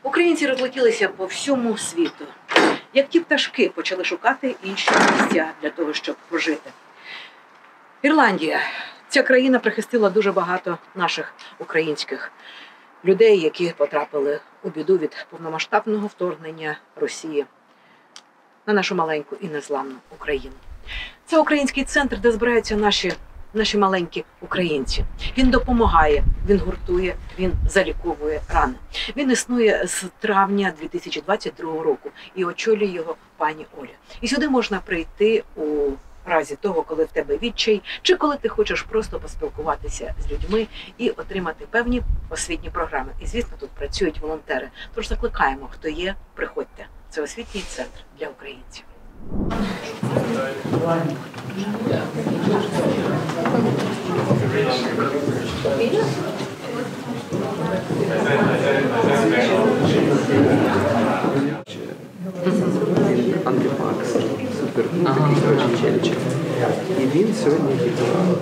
Українці розлетілися по всьому світу. Як ті пташки почали шукати інші місця для того, щоб прожити. Ірландія. Ця країна прихистила дуже багато наших українських людей, які потрапили у біду від повномасштабного вторгнення Росії на нашу маленьку і незламну Україну. Це український центр, де збираються наші маленькі українці. Він допомагає, він гуртує, він заліковує рани. Він існує з травня 2022 року і очолює його пані Оля. І сюди можна прийти у разі того, коли в тебе відчай, чи коли ти хочеш просто поспілкуватися з людьми і отримати певні освітні програми. І, звісно, тут працюють волонтери. Тож закликаємо, хто є, приходьте. Це освітній центр для українців. Антипакс, супер, такий, коротше, челічик. І він сьогодні відбував.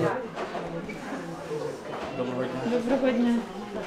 Доброго дня.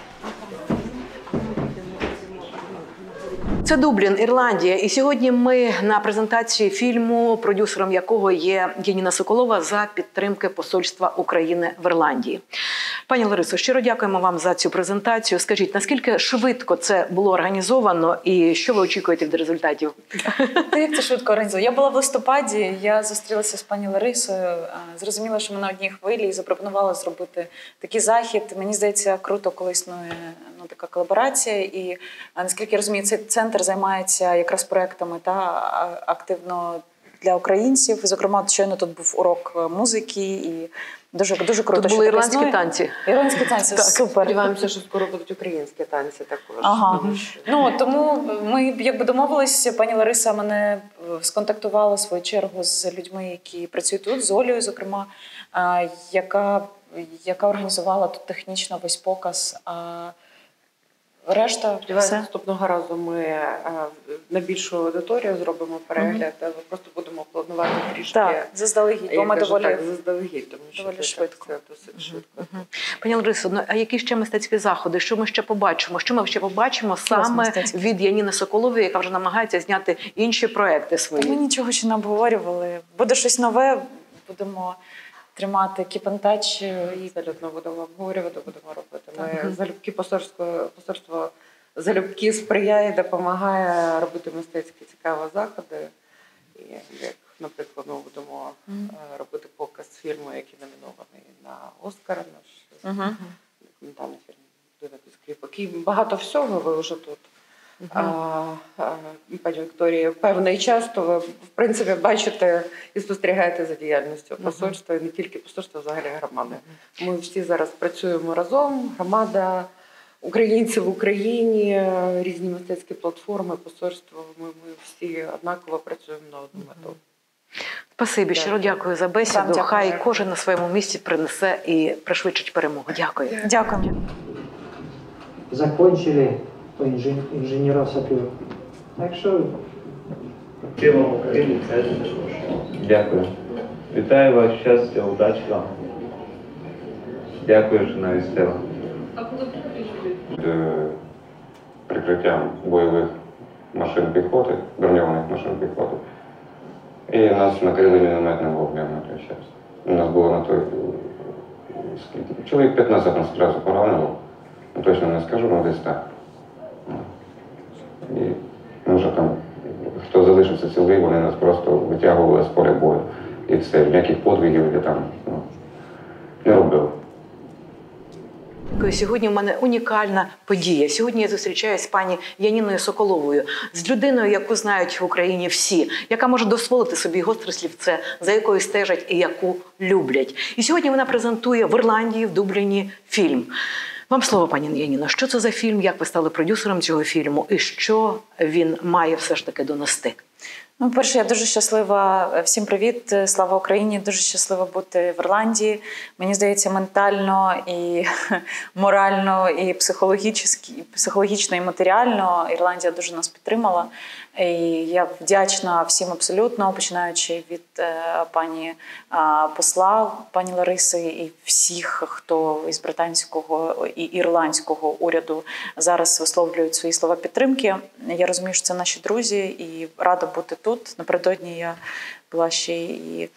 Це Дублін, Ірландія. І сьогодні ми на презентації фільму, продюсером якого є Яніна Соколова, за підтримки Посольства України в Ірландії. Пані Ларисо, щиро дякуємо вам за цю презентацію. Скажіть, наскільки швидко це було організовано і що ви очікуєте від результатів? Та як це швидко організовано? Я була в листопаді, я зустрілася з пані Ларисою, зрозуміла, що ми на одній хвилі і запропонувала зробити такий захід. Мені здається, круто, коли існує така колаборація. І, наскільки я розумію, цей центр займається якраз проектами активно для українців. Зокрема, щойно тут був урок музики і дуже круто. Тут були ірландські танці. Ірландські танці, супер. Сподіваємося, що скоро будуть українські танці також. Ага. Тому ми якби домовилися, пані Лариса мене сконтактувала в свою чергу з людьми, які працюють тут, з Олею, зокрема, яка організувала тут технічно весь показ. Решта, сподіваюся, наступного разу ми на більшу аудиторію зробимо перегляд, але просто будемо планувати трішки. Так, заздалегідь, бо ми заздалегідь, тому що доволі швидко. Це досить швидко. Пані Ларисо, а які ще мистецькі заходи? Що ми ще побачимо? Що ми ще побачимо саме від Яніни Соколової, яка вже намагається зняти інші проекти свої? Ми нічого ще не обговорювали. Буде щось нове, будемо тримати кіпантач і абсолютно будемо обговорювати, будемо робити. Ми залюбки посольство залюбки сприяє, допомагає робити мистецькі цікаві заходи. І як, наприклад, ми будемо робити показ фільму, який номінований на Оскар, наш документальний фільм «Дивитись кліпок». І багато всього ви вже тут. Пані Вікторія, певний час, то ви, в принципі, бачите і спостерігаєте за діяльністю посольства, і не тільки посольства, а взагалі громади. Ми всі зараз працюємо разом, громада, українці в Україні, різні мистецькі платформи, посольство, ми всі однаково працюємо на одну мету. Спасибі, щиро дякую за бесіду. Хай кожен на своєму місці принесе і пришвидшить перемогу. Дякую. Дякую. Закончили по інженеру-саперу. Так що... Дякую. Вітаю вас, щастя, удачі вам. Дякую, жена і Стела. Прикриттям бойових машин піхоти, броньованих машин піхоти. І нас накрили мінометним вогнем на той час. У нас було на той... Чоловік 15 нас одразу поранило. Точно не скажу, але десь так. І може там, хто залишився цілий, вони нас просто витягували з поля бою. І все, ніяких подвигів я там не робив. Сьогодні в мене унікальна подія. Сьогодні я зустрічаюся з пані Яніною Соколовою, з людиною, яку знають в Україні всі, яка може дозволити собі гостре слівце, за якою стежать і яку люблять. І сьогодні вона презентує в Ірландії, в Дубліні фільм. Вам слово, пані Яніно. Що це за фільм, як ви стали продюсером цього фільму і що він має все ж таки донести? Ну, перше, я дуже щаслива. Всім привіт, слава Україні. Дуже щаслива бути в Ірландії. Мені здається, ментально і морально, і психологічно, і матеріально Ірландія дуже нас підтримала. І я вдячна всім абсолютно, починаючи від пані посла, пані Лариси, і всіх, хто із британського і ірландського уряду зараз висловлюють свої слова підтримки. Я розумію, що це наші друзі, і рада бути тут. Напередодні я була ще і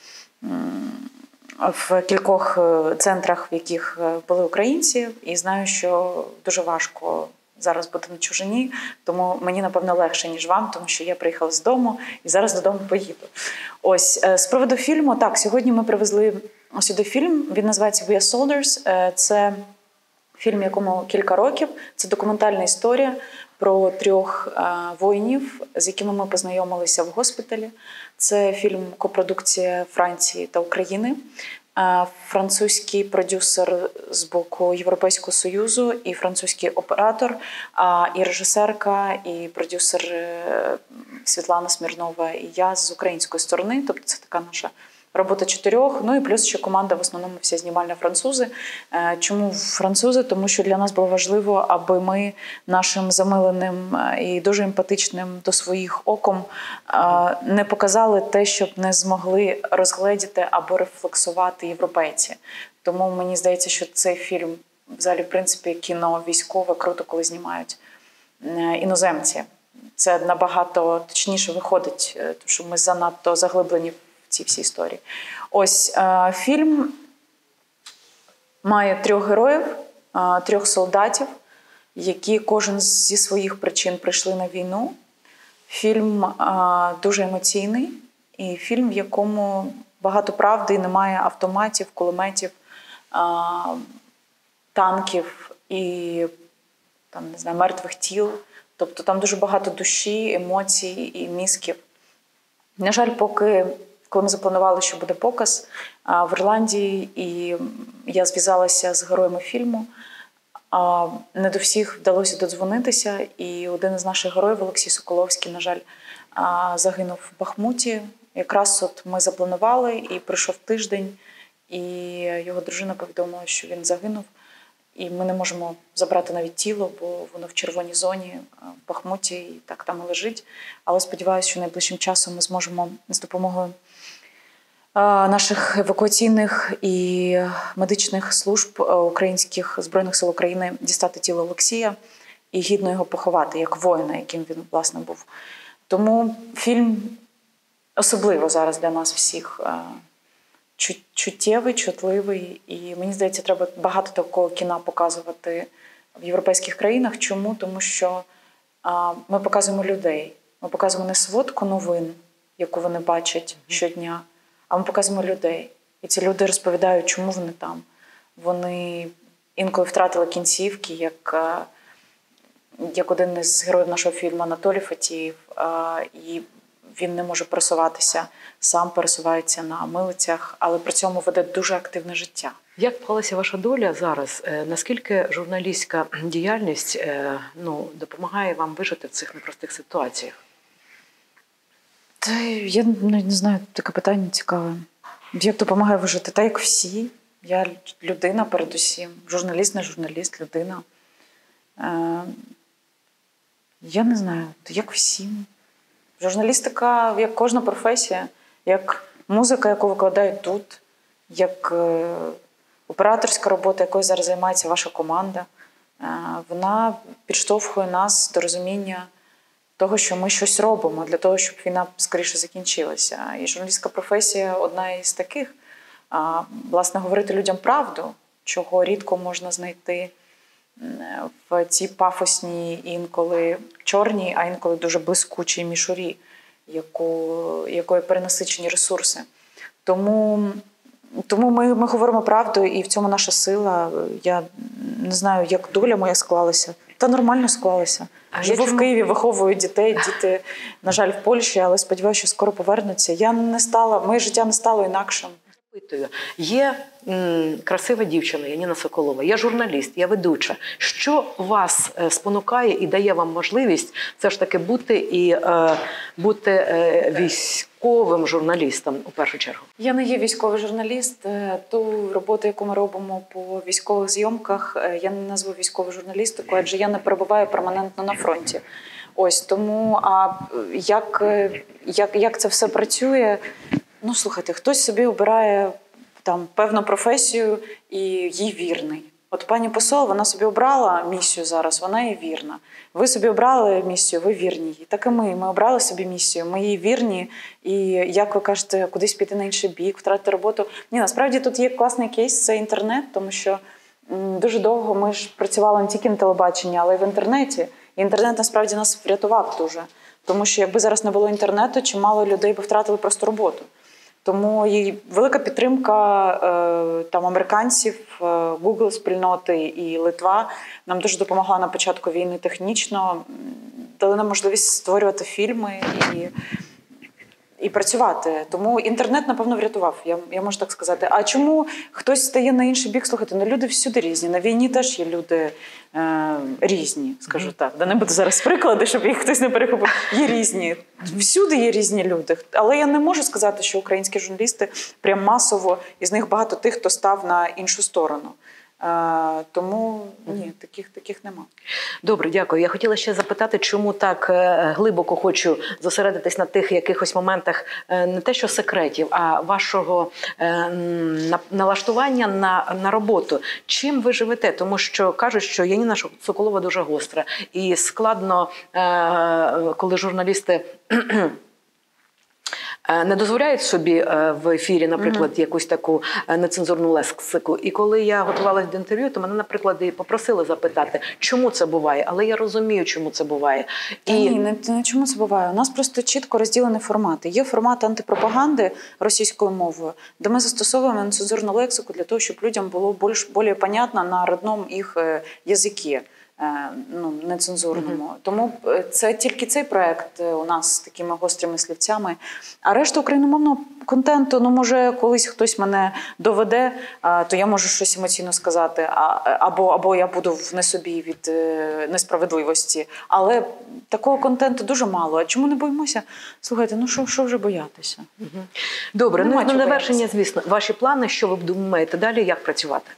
в кількох центрах, в яких були українці, і знаю, що дуже важко зараз бути на чужині, тому мені, напевно, легше, ніж вам, тому що я приїхала з дому і зараз додому поїду. Ось, з приводу фільму, так, сьогодні ми привезли сюди фільм, він називається «We are Soldiers». Це фільм, якому кілька років, це документальна історія про 3 воїнів, з якими ми познайомилися в госпіталі. Це фільм копродукція Франції та України. Французький продюсер з боку Європейського Союзу, і французький оператор, і режисерка, і продюсер Світлана Смірнова, і я з української сторони. Тобто це така наша робота 4. Ну і плюс ще команда, в основному вся знімальна французи. Чому французи? Тому що для нас було важливо, аби ми нашим замиленим і дуже емпатичним до своїх оком не показали те, щоб не змогли розгледіти або рефлексувати європейці. Тому мені здається, що цей фільм, взагалі, в принципі, кіно військове, круто, коли знімають іноземці. Це набагато точніше виходить, тому що ми занадто заглиблені в ці всі історії. Ось, фільм має 3 героїв, 3 солдатів, які кожен зі своїх причин прийшли на війну. Фільм дуже емоційний, і фільм, в якому багато правди, немає автоматів, кулеметів, танків і там, не знаю, мертвих тіл. Тобто там дуже багато душі, емоцій і мізків. На жаль, коли ми запланували, що буде показ в Ірландії, і я зв'язалася з героями фільму, не до всіх вдалося додзвонитися, і один із наших героїв, Олексій Соколовський, на жаль, загинув в Бахмуті. Якраз от ми запланували, і пройшов тиждень, і його дружина повідомила, що він загинув. І ми не можемо забрати навіть тіло, бо воно в червоній зоні, в Бахмуті, і так там і лежить. Але сподіваюся, що найближчим часом ми зможемо з допомогою наших евакуаційних і медичних служб українських Збройних сил України дістати тіло Олексія і гідно його поховати, як воїна, яким він, власне, був. Тому фільм особливо зараз для нас всіх чуттєвий, чутливий. І мені здається, треба багато такого кіна показувати в європейських країнах. Чому? Тому що ми показуємо людей. Ми показуємо не сводку новин, яку вони бачать щодня, а ми показуємо людей. І ці люди розповідають, чому вони там. Вони інколи втратили кінцівки, як один із героїв нашого фільму Анатолій Фатієв, і він не може пересуватися, сам пересувається на милицях, але при цьому веде дуже активне життя. Як склалася ваша доля зараз? Наскільки журналістська діяльність допомагає вам вижити в цих непростих ситуаціях? Та я не знаю, таке питання цікаве. Як допомагає вижити? Та як всі. Я людина передусім. Журналіст, не журналіст, людина. Я не знаю, як всім. Журналістика, як кожна професія, як музика, яку викладають тут, як операторська робота, якою зараз займається ваша команда, вона підштовхує нас до розуміння того, що ми щось робимо для того, щоб війна скоріше закінчилася. І журналістська професія одна із таких. Власне, говорити людям правду, чого рідко можна знайти в цій пафосній, інколи чорній, а інколи дуже блискучій мішурі, якою перенасичені ресурси. Тому ми говоримо правду, і в цьому наша сила. Я не знаю, як доля моя склалася. Та нормально склалася. Живу в Києві, виховую дітей. Діти, на жаль, в Польщі, але сподіваюся, що скоро повернуться. Моє життя не стало інакшим. Є красива дівчина Яніна Соколова, я журналіст, я ведуча. Що вас спонукає і дає вам можливість все ж таки бути військовим журналістом у першу чергу? Я не є військовий журналіст. Ту роботу, яку ми робимо по військових зйомках, я не назву військовою журналістикою, адже я не перебуваю перманентно на фронті. Ось тому, як це все працює? Ну, слухайте, хтось собі обирає там певну професію і їй вірний. От пані посол, вона собі обрала місію зараз, вона їй вірна. Ви собі обрали місію, ви вірні їй. Так і ми обрали собі місію, ми їй вірні. І, як ви кажете, кудись піти на інший бік, втратити роботу. Ні, насправді тут є класний кейс, це інтернет, тому що дуже довго ми ж працювали не тільки на телебаченні, але й в інтернеті. І інтернет насправді нас врятував дуже. Тому що якби зараз не було інтернету, чимало людей би втратили просто роботу. Тому і велика підтримка там американців, Google спільноти і Литва нам дуже допомогла на початку війни технічно, дали нам можливість створювати фільми і працювати. Тому інтернет, напевно, врятував, я можу так сказати. А чому хтось стає на інший бік? Слухайте, ну люди всюди різні. На війні теж є люди різні, скажу так. Да не буду зараз приклади, щоб їх хтось не перехопив. Є різні. Всюди є різні люди. Але я не можу сказати, що українські журналісти прям масово, із них багато тих, хто став на іншу сторону. Тому ні, таких нема. Добре, дякую. Я хотіла ще запитати, чому так глибоко хочу зосередитись на тих якихось моментах, не те що секретів, а вашого налаштування на роботу. Чим ви живете? Тому що кажуть, що Яніна Соколова дуже гостра. І складно, коли журналісти не дозволяють собі в ефірі, наприклад, якусь таку нецензурну лексику. І коли я готувалася до інтерв'ю, то мене, наприклад, і попросили запитати, чому це буває. Але я розумію, чому це буває. Ні, не чому це буває. У нас просто чітко розділені формати. Є формат антипропаганди російською мовою, де ми застосовуємо нецензурну лексику для того, щоб людям було більш понятно на родному їх язикі. Нецензурному. Тому це тільки цей проект у нас з такими гострими слівцями. А решта україномовного контенту, може, колись хтось мене доведе, то я можу щось емоційно сказати, або я буду в несобі від несправедливості. Але такого контенту дуже мало. А чому не боїмося? Слухайте, що вже боятися? Добре, на завершення, звісно, ваші плани, що ви думаєте далі, як працювати?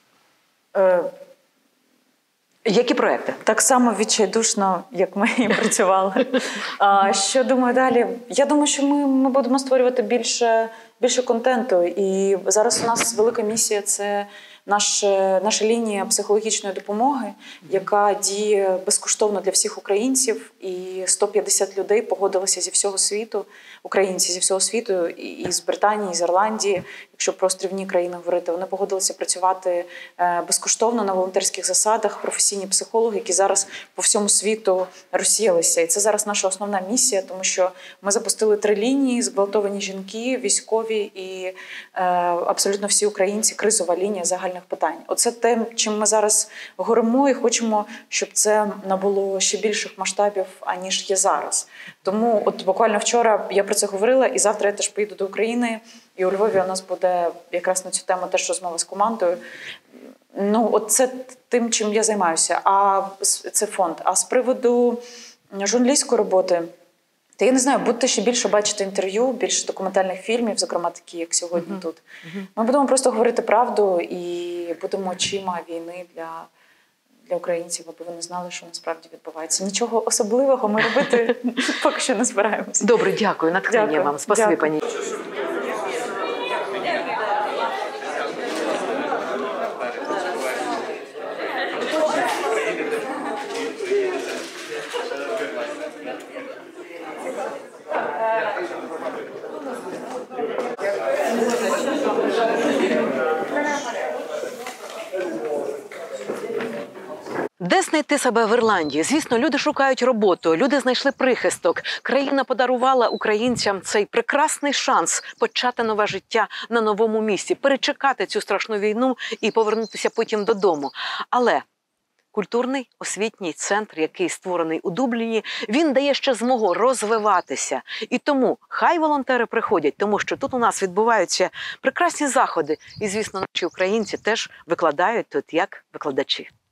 Які проекти? Так само відчайдушно, як ми і працювали. Що думаю далі? Я думаю, що ми будемо створювати більше контенту. І зараз у нас велика місія – це наша лінія психологічної допомоги, яка діє безкоштовно для всіх українців. І 150 людей погодилися зі всього світу, українці зі всього світу, і з Британії, і з Ірландії, якщо про острівні країни говорити, вони погодилися працювати безкоштовно на волонтерських засадах, професійні психологи, які зараз по всьому світу розсіялися. І це зараз наша основна місія, тому що ми запустили 3 лінії: зґвалтовані жінки, військові і абсолютно всі українці, кризова лінія загальних питань. Оце те, чим ми зараз горимо, і хочемо, щоб це набуло ще більших масштабів, аніж є зараз. Тому от буквально вчора я про це говорила, і завтра я теж поїду до України, і у Львові у нас буде якраз на цю тему теж розмова з командою. От це тим, чим я займаюся. А це фонд. А з приводу журналістської роботи, та я не знаю, будете ще більше бачити інтерв'ю, більше документальних фільмів, зокрема такі, як сьогодні тут. Ми будемо просто говорити правду і будемо очима війни для українців, аби вони знали, що насправді відбувається. Нічого особливого ми робити поки що не збираємося. Добре, дякую. Натхнення вам. Спасибі, пані. Де знайти себе в Ірландії? Звісно, люди шукають роботу, люди знайшли прихисток. Країна подарувала українцям цей прекрасний шанс почати нове життя на новому місці, перечекати цю страшну війну і повернутися потім додому. Але культурний освітній центр, який створений у Дубліні, він дає ще змогу розвиватися. І тому хай волонтери приходять, тому що тут у нас відбуваються прекрасні заходи. І, звісно, наші українці теж викладають тут як викладачі.